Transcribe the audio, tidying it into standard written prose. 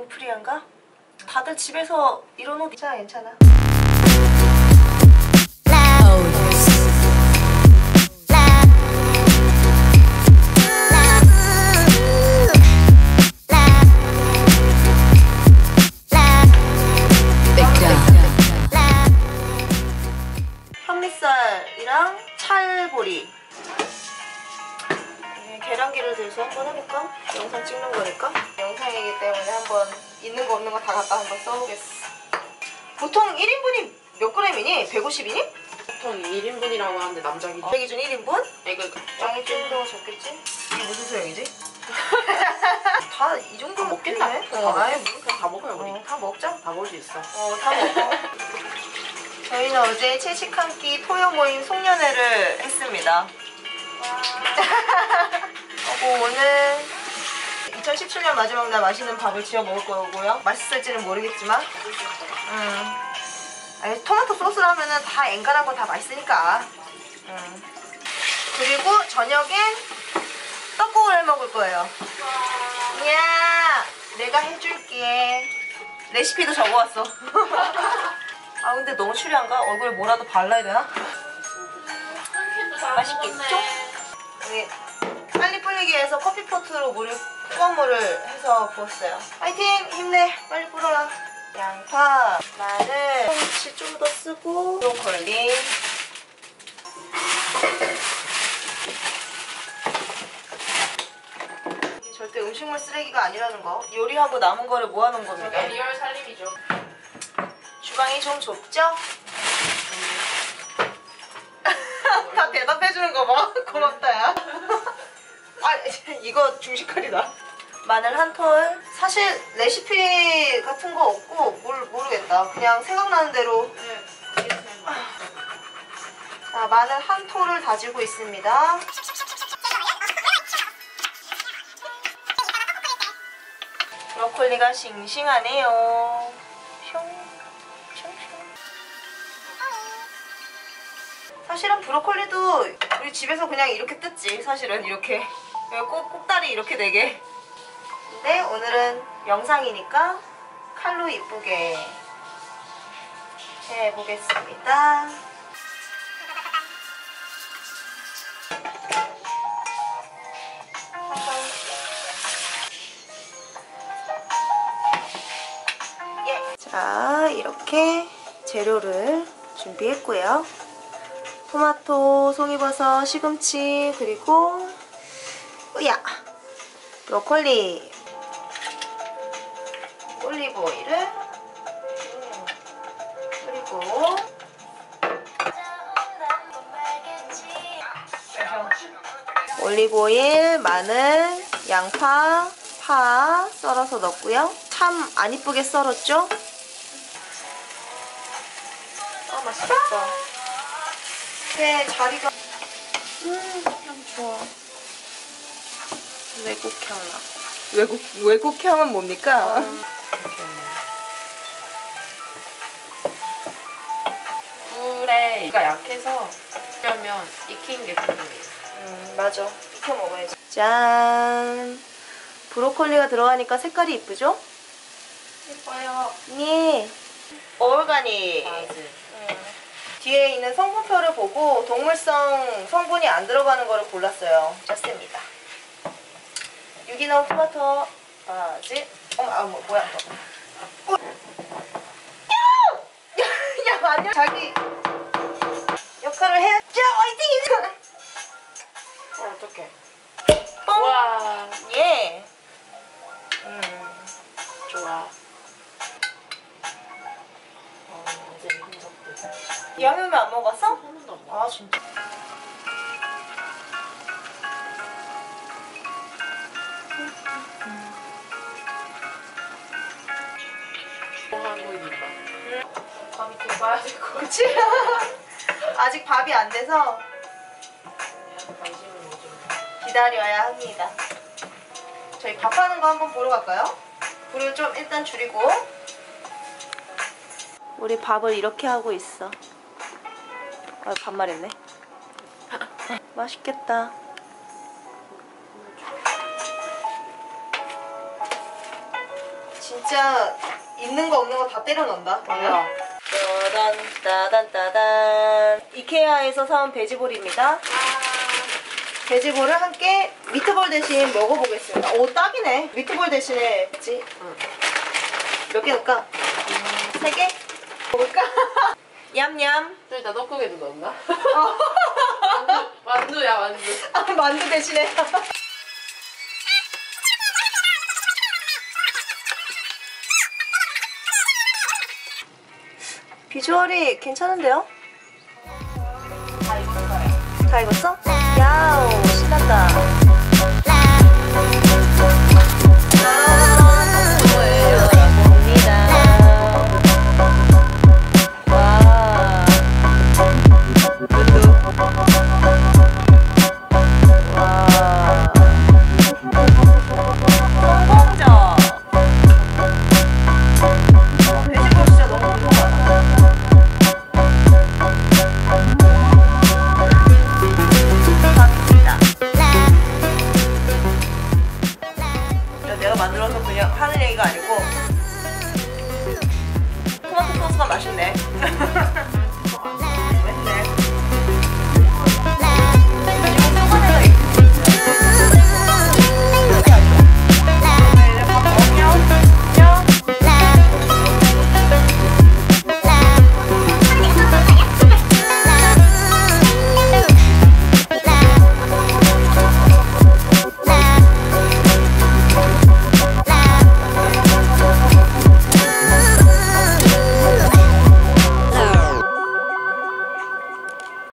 불프리한가? 다들 집에서 이런 옷 괜찮아 괜찮아. 현미쌀이랑 찰보리. 계란기를 들어서 한번 해볼까? 영상 찍는 거니까. 영상이기 때문에 한번 있는 거 없는 거 다 갖다 한번 써보겠어. 보통 1인분이 몇 그램이니? 150이니? 보통 1인분이라고 하는데 남자 기준. 기준 1인분? 그러니까 양이 좀 더 적겠지? 이게 무슨 소용이지? 다 이 정도 먹겠다. 아예 그냥 다 먹어요 우리. 다 먹자. 다 먹을 수 있어. 다 먹어. 저희는 어제 채식 한 끼 토요 모임 송년회를 했습니다. 하고 오늘 2017년 마지막 날 맛있는 밥을 지어 먹을 거고요. 맛있을지는 모르겠지만 아니, 토마토 소스를 하면은 다 엔간한 건 다 맛있으니까. 그리고 저녁엔 떡국을 해 먹을 거예요. 이야, 내가 해줄게. 레시피도 적어왔어. 아 근데 너무 추리한가? 얼굴에 뭐라도 발라야 되나? 맛있겠죠? 여기 빨리 불리기 위해서 커피포트로 뜨거운 물을 해서 부었어요. 파이팅! 힘내! 빨리 불어라. 양파, 마늘, 콩치 좀 더 쓰고 브로콜리. 절대 음식물 쓰레기가 아니라는 거. 요리하고 남은 거를 모아놓은 겁니다. 리얼 살림이죠. 주방이 좀 좁죠? 다 대답해주는 거 봐. 고맙다 야. 아 이거 중식칼이다. 마늘 한 톨. 사실 레시피 같은 거 없고 모르겠다. 그냥 생각나는 대로. 자, 마늘 한 톨을 다지고 있습니다. 브로콜리가 싱싱하네요. 사실은 브로콜리도 우리 집에서 그냥 이렇게 뜯지. 사실은 이렇게 꼭다리 이렇게 되게. 근데 오늘은 영상이니까 칼로 이쁘게 해보겠습니다. 자, 이렇게 재료를 준비했고요. 토마토, 송이버섯, 시금치, 그리고 브로콜리, 올리브 오일을 그리고 올리브 오일, 마늘, 양파, 파 썰어서 넣고요. 참 안 이쁘게 썰었죠? 아 맛있겠다. 이게 자리가 향 좋아. 외국향 나. 외국향은 뭡니까? 불에 이가 약해서 그러면 익히는 게 중요해요. 맞아. 익혀 먹어야지. 짠. 브로콜리가 들어가니까 색깔이 이쁘죠? 예뻐요. 네. 오르가닉. 뒤에 있는 성분표를 보고 동물성 성분이 안 들어가는 거를 골랐어요. 좋습니다. 유기농 토마토 바지. 뭐야 이거. 야 안녕. 자기 역할을 해. 야 화이팅! 어떡해. 뻥. 와. 예. 좋아. 양념이 안 먹었어? 한 번도 안 먹어. 아 진짜. 밥이 돼봐야 될 것 같아. 그치? 아직 밥이 안 돼서 관심을 못 줘. 기다려야 합니다. 저희 밥하는 거 한번 보러 갈까요? 불을 좀 일단 줄이고. 우리 밥을 이렇게 하고 있어. 반말했네. 맛있겠다. 진짜 있는 거 없는 거 다 때려 넣는다. 뭐야? 따단. 이케아에서 사온 베지볼입니다. 베지볼을 함께 미트볼 대신 먹어보겠습니다. 오, 딱이네. 미트볼 대신에 뭐지? 몇 개 넣을까? 3개? 먹을까? 얌얌. 좀 이따 떡국에도 넣었나? 어. 만두야 만두. 아, 만두 대신에. 비주얼이 괜찮은데요? 다 익었어요. 다 익었어? 야우, 신난다. 내가 만들어서 그냥 하는 얘기가 아니고 토마토 소스가 맛있네.